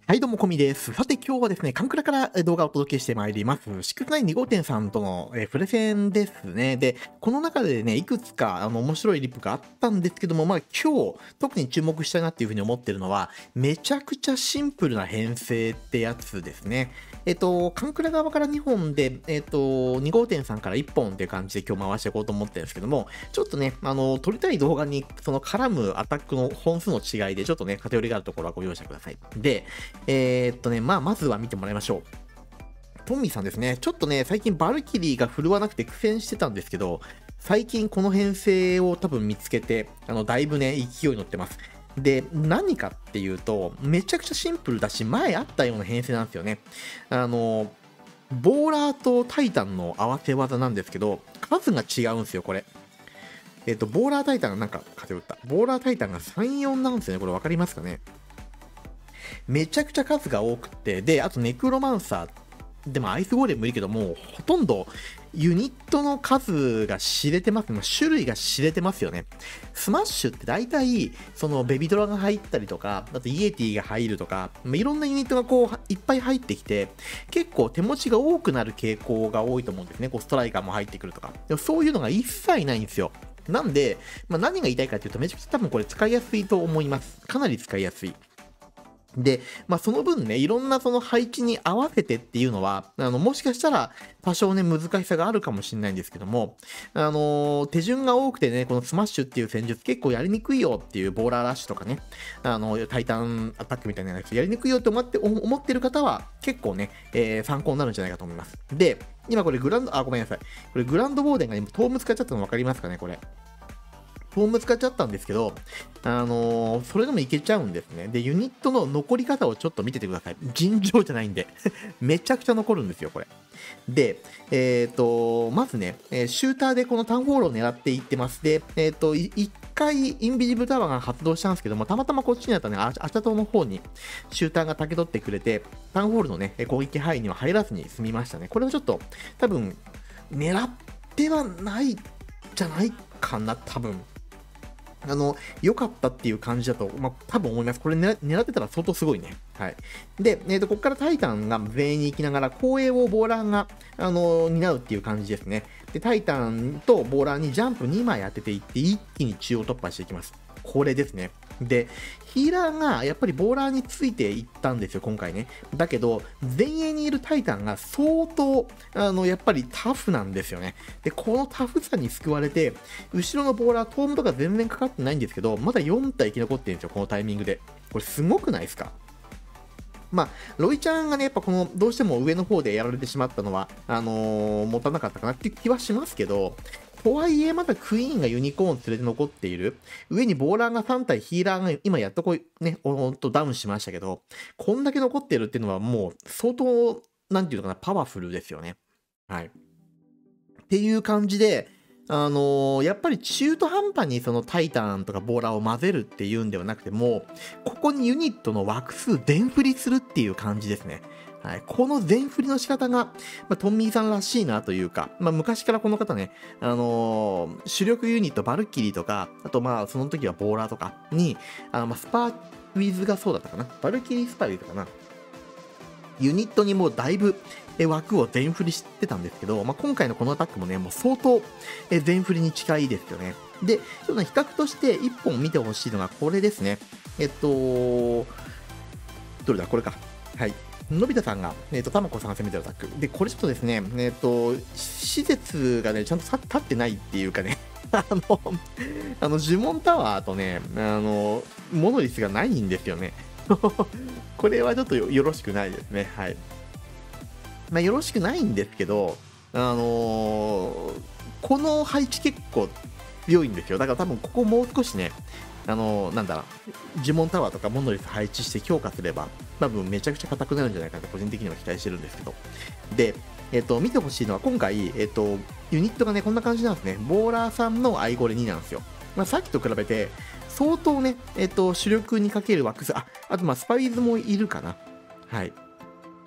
はい、どうも、こみです。さて、今日はですね、カンクラから動画をお届けしてまいります。シックスナイン2号店さんとのプレゼンですね。で、この中でね、いくつか面白いリップがあったんですけども、今日、特に注目したいなっていうふうに思ってるのは、めちゃくちゃシンプルな編成ってやつですね。カンクラ側から2本で、2号店さんから1本っていう感じで今日回していこうと思ってるんですけども、ちょっとね、撮りたい動画にその絡むアタックの本数の違いで、ちょっとね、偏りがあるところはご容赦ください。で、まずは見てもらいましょう。トンミーさんですね。ちょっとね、最近バルキリーが振るわなくて苦戦してたんですけど、最近この編成を多分見つけて、だいぶね、勢いに乗ってます。で、何かっていうと、めちゃくちゃシンプルだし、前あったような編成なんですよね。ボーラーとタイタンの合わせ技なんですけど、数が違うんですよ、これ。ボーラータイタンがなんか、風打った。ボーラータイタンが3、4なんですよね。これ分かりますかね。めちゃくちゃ数が多くて、で、あとネクロマンサー、でもアイスゴーレムもいいけど、もうほとんどユニットの数が知れてますね。種類が知れてますよね。スマッシュって大体、そのベビドラが入ったりとか、あとイエティが入るとか、いろんなユニットがこういっぱい入ってきて、結構手持ちが多くなる傾向が多いと思うんですね。こうストライカーも入ってくるとか。でもそういうのが一切ないんですよ。なんで、何が言いたいかっていうと、めちゃくちゃ多分これ使いやすいと思います。かなり使いやすい。で、その分ね、いろんなその配置に合わせてっていうのは、もしかしたら多少ね、難しさがあるかもしれないんですけども、手順が多くてね、このスマッシュっていう戦術結構やりにくいよっていうボーラーラッシュとかね、タイタンアタックみたいなやつやりにくいよって思ってる方は、結構ね、参考になるんじゃないかと思います。で、今これごめんなさい。これグランドボーデンが今、トーム使っちゃったの分かりますかね、これ。フォーム使っちゃったんですけど、それでもいけちゃうんですね。で、ユニットの残り方をちょっと見ててください。尋常じゃないんで。めちゃくちゃ残るんですよ、これ。で、まずね、シューターでこのタウンホールを狙っていってます。で、1回インビジブルタワーが発動したんですけども、たまたまこっちにあったね、アシャトの方にシューターが竹取ってくれて、タウンホールのね、攻撃範囲には入らずに済みましたね。これはちょっと、多分、狙ってはないじゃないかな、多分。良かったっていう感じだと、多分思います。これ狙ってたら相当すごいね。はい。で、ここからタイタンが全員に行きながら、後衛をボーラーが、担うっていう感じですね。で、タイタンとボーラーにジャンプ2枚当てていって、一気に中央突破していきます。これですね。で、ヒーラーがやっぱりボーラーについていったんですよ、今回ね。だけど、前衛にいるタイタンが相当、やっぱりタフなんですよね。で、このタフさに救われて、後ろのボーラー、トームとか全然かかってないんですけど、まだ4体生き残ってるんですよ、このタイミングで。これすごくないですか？ロイちゃんがね、やっぱこの、どうしても上の方でやられてしまったのは、持たなかったかなっていう気はしますけど、とはいえ、まだクイーンがユニコーン連れて残っている。上にボーラーが3体、ヒーラーが今やっとね、ダウンしましたけど、こんだけ残ってるっていうのはもう相当、なんていうのかな、パワフルですよね。はい。っていう感じで、やっぱり中途半端にそのタイタンとかボーラーを混ぜるっていうんではなくても、ここにユニットの枠数全振りするっていう感じですね。はい、この全振りの仕方が、トンミーさんらしいなというか、昔からこの方ね、主力ユニットバルキリーとか、あとその時はボーラーとかに、スパーウィズがそうだったかな。バルキリースパーウィズかな。ユニットにもうだいぶ枠を全振りしてたんですけど、今回のこのアタックもね、もう相当全振りに近いですよね。で、ちょっと比較として1本見てほしいのがこれですね。どれだこれか。はい。のび太さんが、たまこさんが攻めてるアタック。で、これちょっとですね、施設がね、ちゃんと立ってないっていうかね、呪文タワーとね、モノリスがないんですよね。これはちょっとよろしくないですね。はい。よろしくないんですけど、この配置結構強いんですよ。だから多分ここもう少しね、呪文タワーとかモノリス配置して強化すれば、多分めちゃくちゃ硬くなるんじゃないかって個人的には期待してるんですけど。で、見てほしいのは今回、ユニットがね、こんな感じなんですね。ボーラーさんのアイゴレ2なんですよ。さっきと比べて、相当ね、主力にかける枠数、あとスパイズもいるかな。はい。っ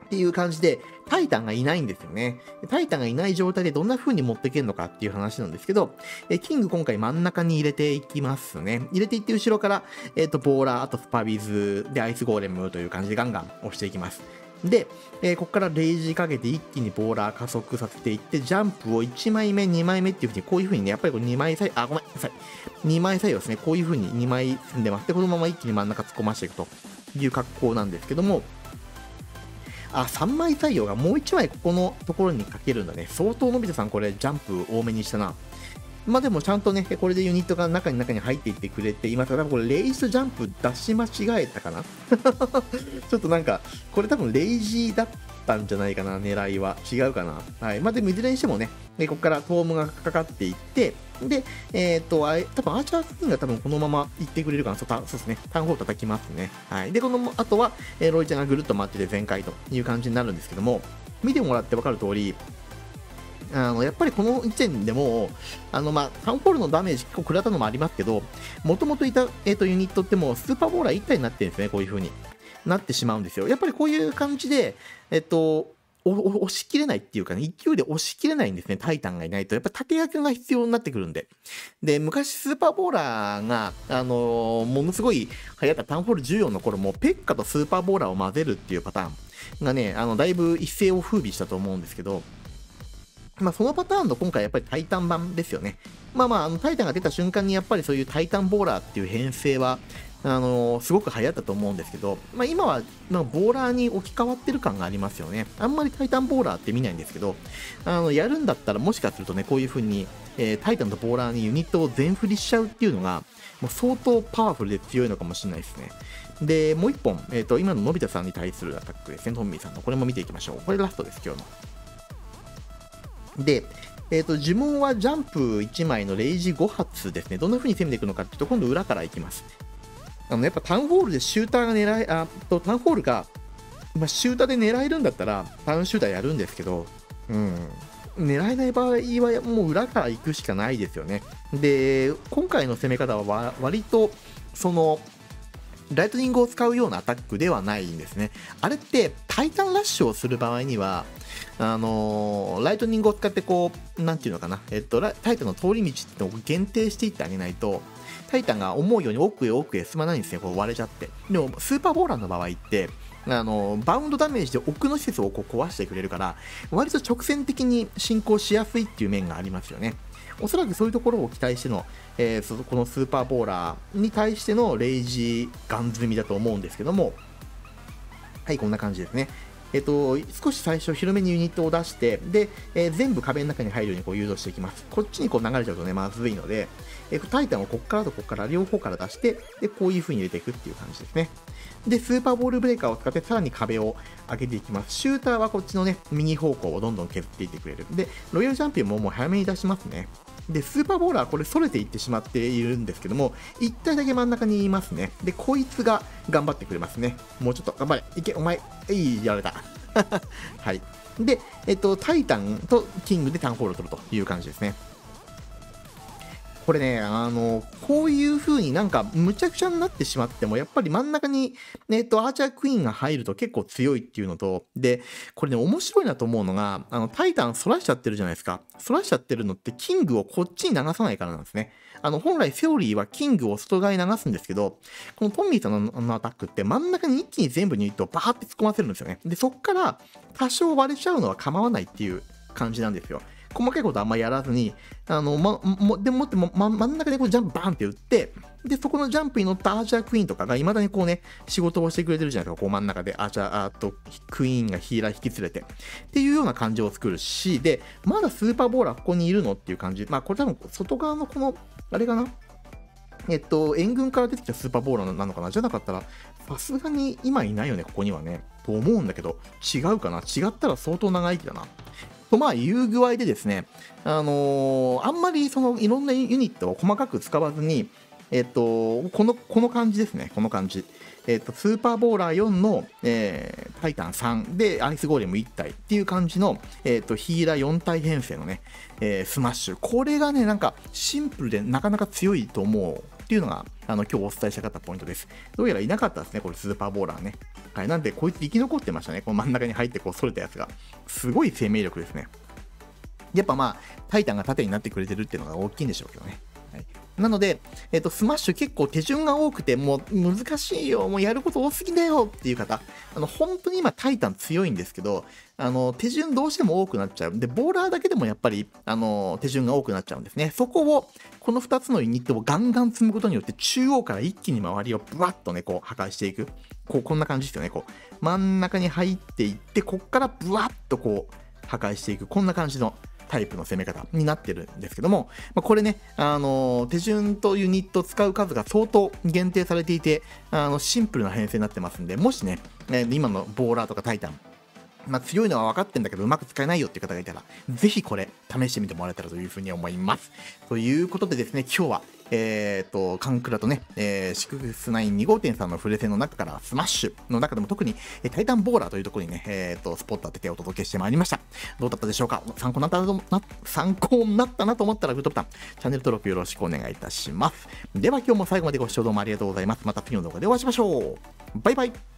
っていう感じで、タイタンがいないんですよね。タイタンがいない状態でどんな風に持っていけるのかっていう話なんですけど、キング今回真ん中に入れていきますね。入れていって後ろから、ボーラー、あとスパビズ、で、アイスゴーレムという感じでガンガン押していきます。で、ここからレイジかけて一気にボーラー加速させていって、ジャンプを1枚目、2枚目っていう風に、こういう風にね、やっぱりこれ2枚左右、ごめんなさい。2枚左右ですね。こういう風に2枚進んでます。で、このまま一気に真ん中突っ込ましていくという格好なんですけども、3枚採用がもう1枚ここのところにかけるんだね。相当のび太さんこれジャンプ多めにしたな。まあでもちゃんとね、これでユニットが中に入っていってくれていますが、多分これレイジとジャンプ出し間違えたかなちょっとなんか、これ多分レイジだったんじゃないかな、狙いは。違うかな。はい。まあでもいずれにしてもね、ここからトームがかかっていって、で、多分アーチャークイーンが多分このまま行ってくれるかな。そうですね。タウンホール叩きますね。はい。で、この後は、ロイちゃんがぐるっと回ってて全開という感じになるんですけども、見てもらって分かる通り、やっぱりこの時点でもタウンホールのダメージ結構食らったのもありますけど、もともといた、ユニットってもうスーパーボーラー1体になってるんですね。こういう風になってしまうんですよ。やっぱりこういう感じで、押し切れないっていうかね、勢いで押し切れないんですね。タイタンがいないと。やっぱ縦役が必要になってくるんで。で、昔スーパーボーラーが、ものすごい流行ったタウンホール14の頃も、ペッカとスーパーボーラーを混ぜるっていうパターンがね、だいぶ一世を風靡したと思うんですけど、そのパターンの今回やっぱりタイタン版ですよね。タイタンが出た瞬間にやっぱりそういうタイタンボーラーっていう編成は、すごく流行ったと思うんですけど、今はボーラーに置き換わってる感がありますよね。あんまりタイタンボーラーって見ないんですけど、やるんだったらもしかするとね、こういう風に、タイタンとボーラーにユニットを全振りしちゃうっていうのが、もう相当パワフルで強いのかもしれないですね。で、もう一本、今ののび太さんに対するアタックですね、トンミーさんの。これも見ていきましょう。これラストです、今日の。で、呪文はジャンプ1枚のレイジ5発ですね。どんな風に攻めていくのかっていうと、今度裏からいきます。やっぱタウンホールでシューターがタウンホールが、シューターで狙えるんだったら、タウンシューターやるんですけど、狙えない場合はもう裏から行くしかないですよね。で、今回の攻め方は割と、ライトニングを使うようなアタックではないんですね。あれって、タイタンラッシュをする場合には、ライトニングを使ってなんていうのかな、タイタンの通り道っていうのを限定していってあげないと、タイタンが思うように奥へ奥へ進まないんですね、割れちゃって。でも、スーパーボーラーの場合って、バウンドダメージで奥の施設を壊してくれるから、割と直線的に進行しやすいっていう面がありますよね。おそらくそういうところを期待しての、このスーパーボーラーに対してのレイジガン積みだと思うんですけども、はい、こんな感じですね。少し最初広めにユニットを出して、で、全部壁の中に入るように誘導していきます。こっちに流れちゃうとね、まずいので、タイタンをこっからとこっから両方から出して、で、こういう風に入れていくっていう感じですね。で、スーパーボールブレーカーを使ってさらに壁を上げていきます。シューターはこっちのね、右方向をどんどん削っていってくれる。で、ロイヤルチャンピオンももう早めに出しますね。で、スーパーボーラーこれ逸れていってしまっているんですけども、1体だけ真ん中にいますね。で、こいつが頑張ってくれますね。もうちょっと頑張れ。いけ、お前。やられた。はい。で、タイタンとキングでタウンホールを取るという感じですね。これね、こういう風になんかむちゃくちゃになってしまっても、やっぱり真ん中に、アーチャークイーンが入ると結構強いっていうのと、で、これね、面白いなと思うのが、タイタン反らしちゃってるじゃないですか。反らしちゃってるのって、キングをこっちに流さないからなんですね。本来セオリーはキングを外側に流すんですけど、このトンミーさんのアタックって真ん中に一気に全部ユニットをバーって突っ込ませるんですよね。で、そっから多少割れちゃうのは構わないっていう感じなんですよ。細かいことあんまりやらずに、でもって真ん中でジャンプバーンって打って、で、そこのジャンプに乗ったアーチャークイーンとかが未だに仕事をしてくれてるじゃないですか。真ん中でアーチャーとクイーンがヒーラー引き連れて。っていうような感じを作るし、で、まだスーパーボーラーここにいるのっていう感じ。これ多分外側のあれかな。援軍から出てきたスーパーボーラーなのかな。じゃなかったら、さすがに今いないよね、ここにはね。と思うんだけど、違うかな。違ったら相当長生きだな。という具合でですね、あんまりいろんなユニットを細かく使わずに、この感じですね、この感じ。スーパーボーラー4の、タイタン3でアイスゴーレム1体っていう感じの、ヒーラー4体編成のね、スマッシュ。これがね、なんかシンプルでなかなか強いと思うっていうのが、今日お伝えしたかったポイントです。どうやらいなかったですね、これスーパーボーラーね。 はい、なんで、こいつ生き残ってましたね。この真ん中に入ってこう、反れたやつが。すごい生命力ですね。やっぱまあ、タイタンが縦になってくれてるっていうのが大きいんでしょうけどね。はい、なので、スマッシュ結構手順が多くて、もう難しいよ、もうやること多すぎだよっていう方、本当に今タイタン強いんですけど、手順どうしても多くなっちゃう。で、ボーラーだけでもやっぱり、手順が多くなっちゃうんですね。そこを、この2つのユニットをガンガン積むことによって、中央から一気に周りをブワッとね、こう破壊していく。こんな感じですよね。こう、真ん中に入っていって、こっからブワッとこう、破壊していく。こんな感じのタイプの攻め方になってるんですけども、これね、手順とユニットを使う数が相当限定されていて、シンプルな編成になってますんで、もしね、今のボーラーとかタイタン、強いのは分かってんだけどうまく使えないよっていう方がいたら、ぜひこれ試してみてもらえたらというふうに思います。ということでですね、今日はカンクラとね、シクスナイン2号店さんのフレセの中からスマッシュの中でも特に、タイタンボーラーというところにね、スポット当ててお届けしてまいりました。どうだったでしょうか？参考になったなと思ったらグッドボタン、チャンネル登録よろしくお願いいたします。では今日も最後までご視聴どうもありがとうございます。また次の動画でお会いしましょう。バイバイ。